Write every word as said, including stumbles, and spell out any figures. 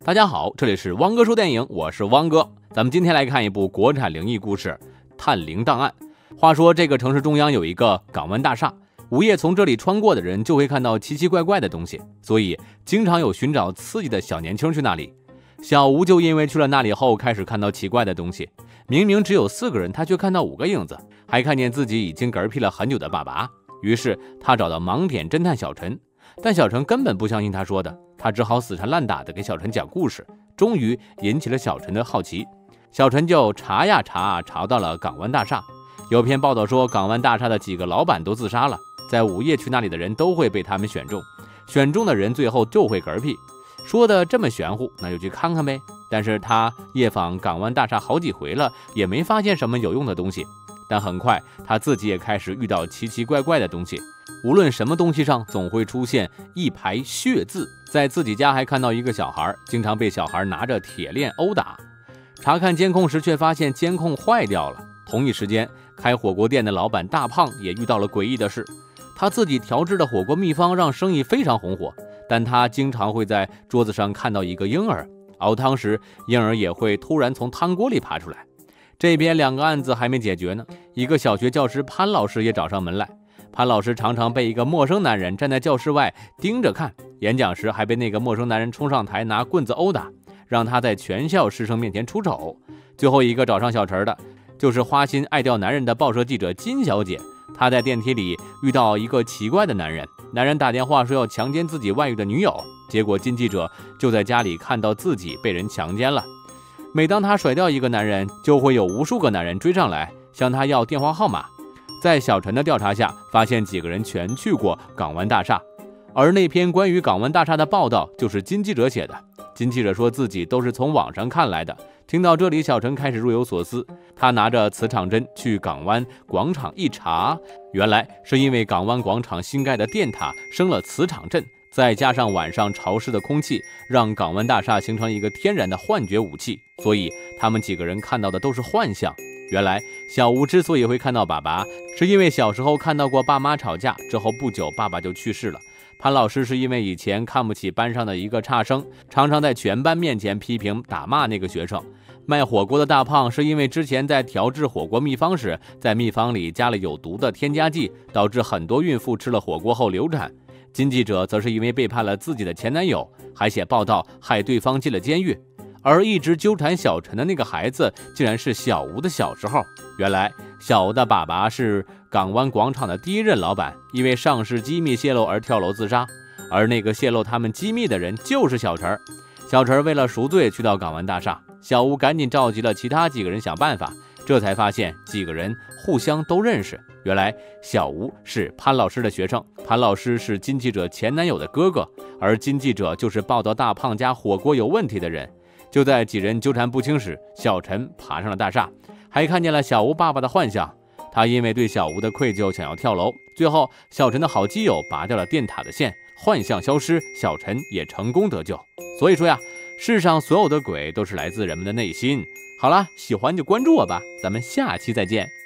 大家好，这里是汪哥说电影，我是汪哥。咱们今天来看一部国产灵异故事《探灵档案》。话说这个城市中央有一个港湾大厦，午夜从这里穿过的人就会看到奇奇怪怪的东西，所以经常有寻找刺激的小年轻去那里。小吴就因为去了那里后开始看到奇怪的东西，明明只有四个人，他却看到五个影子，还看见自己已经嗝屁了很久的爸爸。于是他找到盲点侦探小陈，但小陈根本不相信他说的，他只好死缠烂打的给小陈讲故事，终于引起了小陈的好奇。小陈就查呀查，查到了港湾大厦。有篇报道说，港湾大厦的几个老板都自杀了，在午夜去那里的人都会被他们选中，选中的人最后就会嗝屁。说的这么玄乎，那就去看看呗。但是他夜访港湾大厦好几回了，也没发现什么有用的东西。但很快他自己也开始遇到奇奇怪怪的东西，无论什么东西上总会出现一排血字。在自己家还看到一个小孩，经常被小孩拿着铁链殴打。查看监控时却发现监控坏掉了。同一时间，开火锅店的老板大胖也遇到了诡异的事。他自己调制的火锅秘方让生意非常红火，但他经常会在桌子上看到一个婴儿，熬汤时婴儿也会突然从汤锅里爬出来。这边两个案子还没解决呢，一个小学教师潘老师也找上门来。潘老师常常被一个陌生男人站在教室外盯着看，演讲时还被那个陌生男人冲上台拿棍子殴打，让他在全校师生面前出丑。最后一个找上小陈的，就是花心爱钓男人的报社记者金小姐。她在电梯里遇到一个奇怪的男人，男人打电话说要强奸自己外遇的女友，结果金记者就在家里看到自己被人强奸了。每当他甩掉一个男人，就会有无数个男人追上来向他要电话号码。在小陈的调查下，发现几个人全去过港湾大厦，而那篇关于港湾大厦的报道就是金记者写的。金记者说自己都是从网上看来的。听到这里，小陈开始若有所思，他拿着磁场针去港湾广场一查，原来是因为港湾广场新盖的电塔生了磁场阵，再加上晚上潮湿的空气，让港湾大厦形成一个天然的幻觉武器，所以他们几个人看到的都是幻象。原来小吴之所以会看到爸爸，是因为小时候看到过爸妈吵架，之后不久爸爸就去世了。潘老师是因为以前看不起班上的一个差生，常常在全班面前批评打骂那个学生。卖火锅的大胖是因为之前在调制火锅秘方时，在秘方里加了有毒的添加剂，导致很多孕妇吃了火锅后流产。金记者则是因为背叛了自己的前男友，还写报道害对方进了监狱。而一直纠缠小陈的那个孩子，竟然是小吴的小时候。原来小吴的爸爸是港湾广场的第一任老板，因为上市机密泄露而跳楼自杀，而那个泄露他们机密的人就是小陈。小陈为了赎罪去到港湾大厦，小吴赶紧召集了其他几个人想办法，这才发现几个人互相都认识。原来小吴是潘老师的学生，潘老师是金记者前男友的哥哥，而金记者就是报道大胖家火锅有问题的人。就在几人纠缠不清时，小陈爬上了大厦，还看见了小吴爸爸的幻象。他因为对小吴的愧疚想要跳楼，最后小陈的好基友拔掉了电塔的线，幻象消失，小陈也成功得救。所以说呀，世上所有的鬼都是来自人们的内心。好了，喜欢就关注我吧，咱们下期再见。